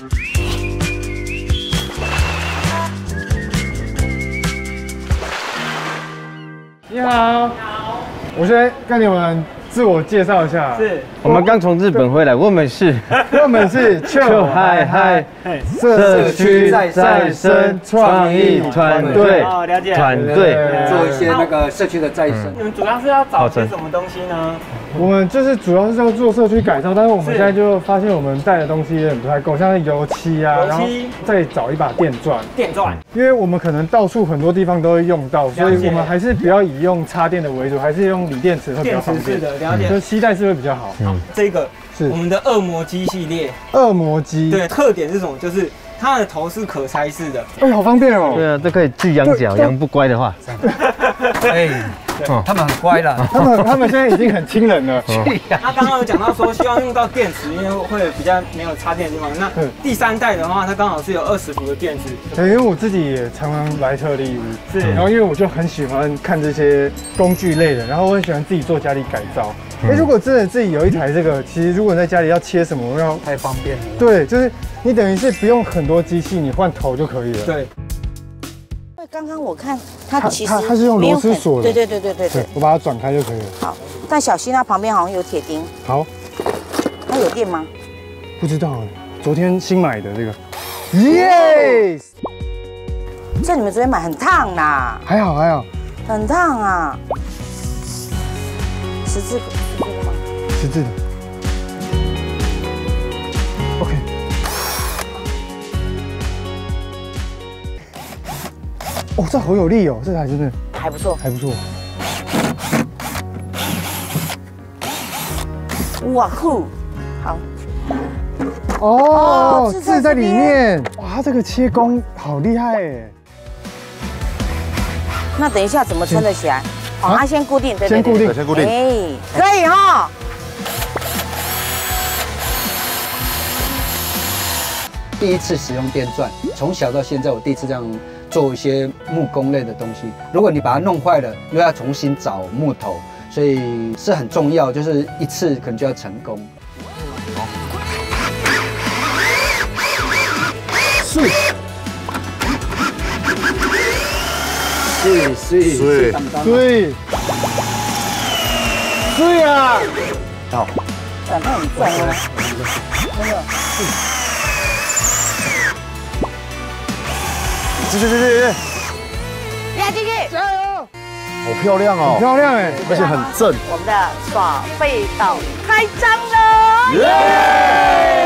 你好，我先跟你们自我介绍一下。 是， 我们刚从日本回来，我们是就嗨嗨社区再生创意团队。 哦，了解。 团队做一些那个社区的再生。 你们主要是要找些什么东西呢？ 我们就是主要是要做社区改造，但是我们现在就发现我们带的东西有点不太够，像是油漆啊，然后再找一把电钻。 电钻， 因为我们可能到处很多地方都会用到，所以我们还是不要以用插电的为主，还是用锂电池会比较方便。 电池式的，了解。 就携带式会比较好。 这个是我们的恶魔机系列。 恶魔机， 对，特点是什么？就是它的头是可拆式的。 哎，好方便哦。 对啊，这可以自养脚，养不乖的话。 哎，他们很乖啦。 他们现在已经很亲人了。 他刚刚有讲到说，希望用到电池，因为会比较没有插电的地方。那第3代的话，它刚好是有20伏的电池。 对，因为我自己也常常来特利屋， 是， 然后因为我就很喜欢看这些工具类的，然后我很喜欢自己做家里改造。如果真的自己有一台这个，其实如果在家里要切什么，要太方便了。 对，就是你等于是不用很多机器，你换头就可以了。 对。 刚刚我看它其实它是用螺丝锁的， 对， 我把它转开就可以了。 好，但小心它旁边好像有铁钉。 好， 它有电吗？ 不知道，昨天新买的这个。Yes， 这你们昨天买很烫啦。 还好， 很烫啊。十字的吗？ 十字的。OK。哦，这好有力哦，这台真的还不错， 还不错。 哇酷，好。 哦，字在里面。哇，它这个切工好厉害哎。 那等一下怎么撑得起来？哦，它先固定，对， 先固定。 哎，可以哈。 第一次使用电钻，从小到现在，我第一次这样做一些木工类的东西。如果你把它弄坏了，又要重新找木头，所以是很重要，就是一次可能就要成功。 对啊！ 好， 转到很转哦，真的。 对， 压进去， 加油！ 好漂亮哦， 漂亮哎， 而且很正。 我们的耍废岛开张了！